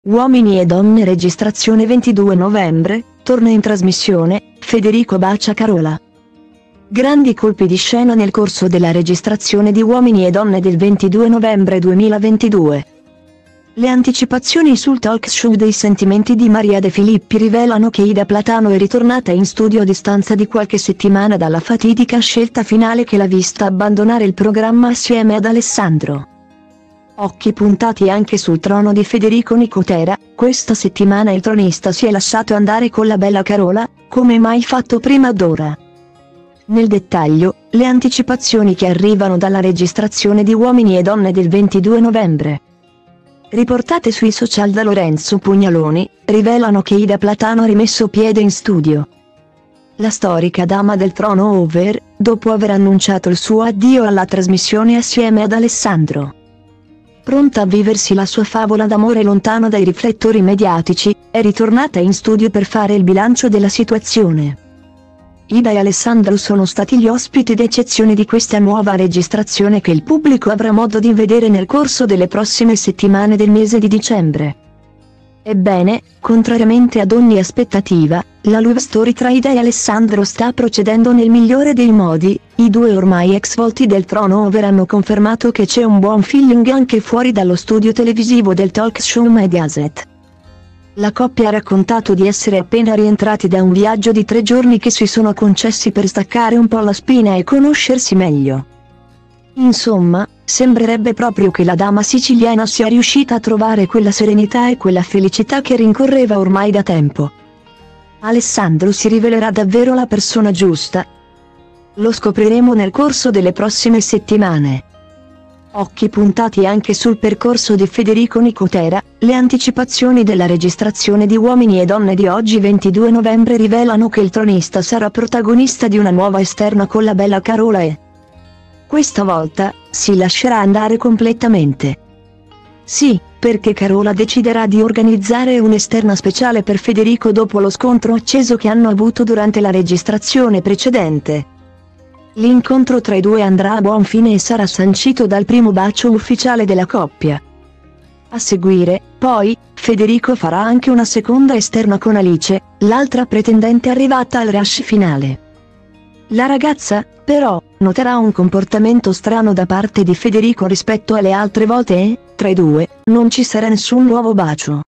Uomini e donne registrazione 22 novembre, torna in trasmissione, Federico bacia Carola. Grandi colpi di scena nel corso della registrazione di Uomini e donne del 22 novembre 2022. Le anticipazioni sul talk show dei sentimenti di Maria De Filippi rivelano che Ida Platano è ritornata in studio a distanza di qualche settimana dalla fatidica scelta finale che l'ha vista abbandonare il programma assieme ad Alessandro. Occhi puntati anche sul trono di Federico Nicotera. Questa settimana il tronista si è lasciato andare con la bella Carola, come mai fatto prima d'ora. Nel dettaglio, le anticipazioni che arrivano dalla registrazione di Uomini e donne del 22 novembre. Riportate sui social da Lorenzo Pugnaloni, rivelano che Ida Platano ha rimesso piede in studio. La storica dama del trono over, dopo aver annunciato il suo addio alla trasmissione assieme ad Alessandro. Pronta a viversi la sua favola d'amore lontano dai riflettori mediatici, è ritornata in studio per fare il bilancio della situazione. Ida e Alessandro sono stati gli ospiti d'eccezione di questa nuova registrazione che il pubblico avrà modo di vedere nel corso delle prossime settimane del mese di dicembre. Ebbene, contrariamente ad ogni aspettativa, la love story tra Ida e Alessandro sta procedendo nel migliore dei modi. I due ormai ex volti del trono over hanno confermato che c'è un buon feeling anche fuori dallo studio televisivo del talk show Mediaset. La coppia ha raccontato di essere appena rientrati da un viaggio di 3 giorni che si sono concessi per staccare un po' la spina e conoscersi meglio. Insomma, sembrerebbe proprio che la dama siciliana sia riuscita a trovare quella serenità e quella felicità che rincorreva ormai da tempo. Alessandro si rivelerà davvero la persona giusta? Lo scopriremo nel corso delle prossime settimane. Occhi puntati anche sul percorso di Federico Nicotera. Le anticipazioni della registrazione di Uomini e donne di oggi 22 novembre rivelano che il tronista sarà protagonista di una nuova esterna con la bella Carola e questa volta si lascerà andare completamente. Sì, perché Carola deciderà di organizzare un'esterna speciale per Federico dopo lo scontro acceso che hanno avuto durante la registrazione precedente. L'incontro tra i due andrà a buon fine e sarà sancito dal primo bacio ufficiale della coppia. A seguire, poi, Federico farà anche una seconda esterna con Alice, l'altra pretendente arrivata al rush finale. La ragazza, però, noterà un comportamento strano da parte di Federico rispetto alle altre volte e, tra i due, non ci sarà nessun nuovo bacio.